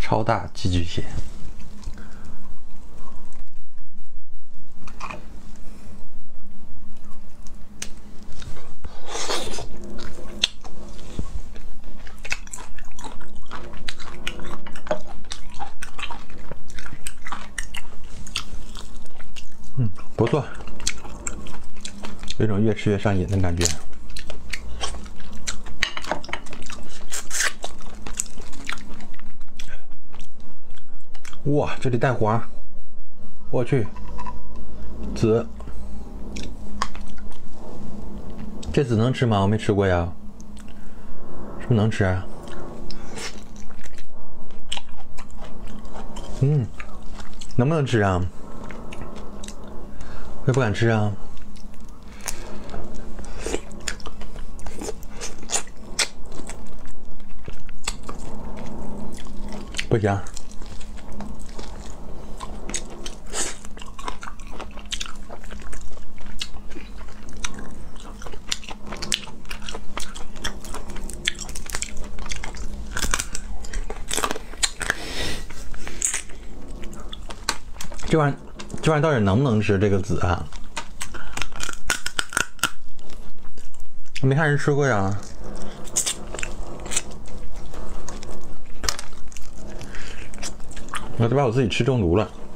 超大寄居蟹。不错，有种越吃越上瘾的感觉。哇，这里带黄，我去，籽，这籽能吃吗？我没吃过呀，是不是能吃啊？能不能吃啊？我也不敢吃啊。不行。这玩意儿到底能不能吃？这个籽啊，我没看人吃过呀。我都把我自己吃中毒了。